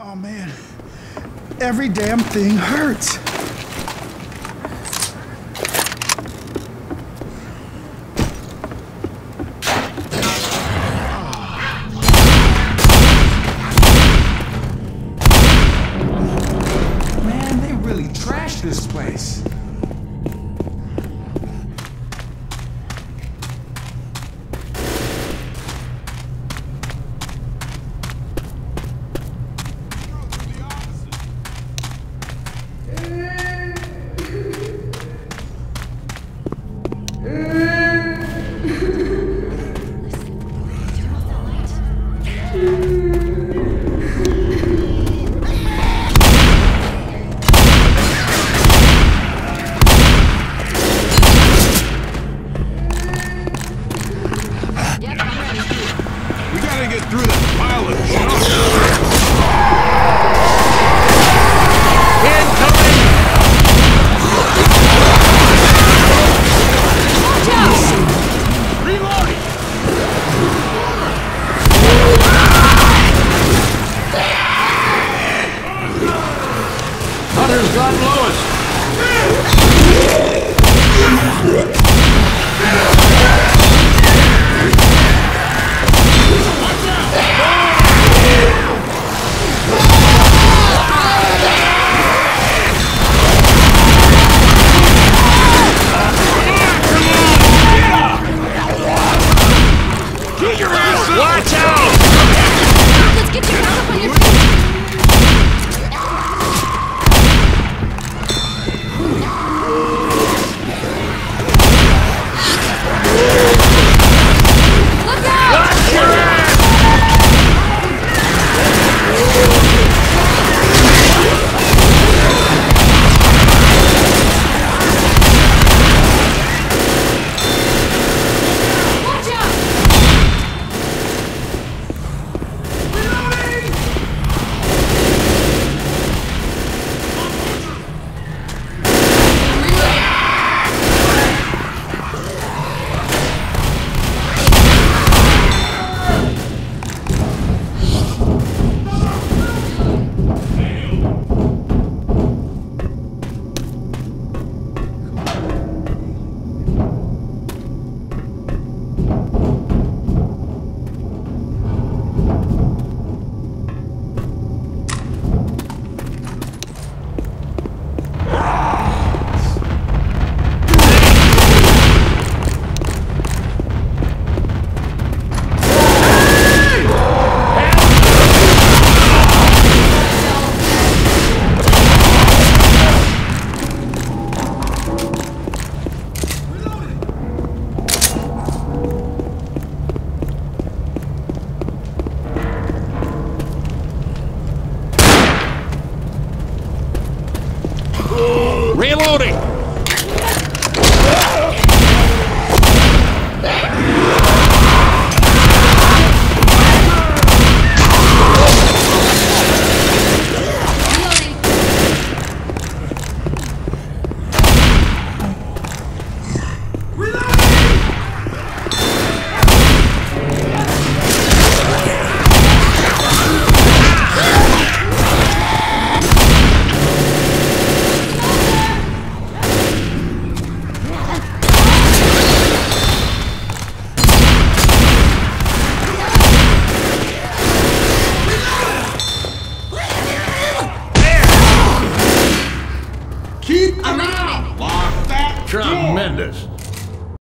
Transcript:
Oh man, every damn thing hurts. Man, they really trashed this place. Get through that pile of junk. Incoming! Watch out! Reloading! Hunter's got Lois. Watch out! Let's get you back up on your feet! Look out! Watch your ass! Watch out! Reloading! Keep them out! Lock that door! Tremendous.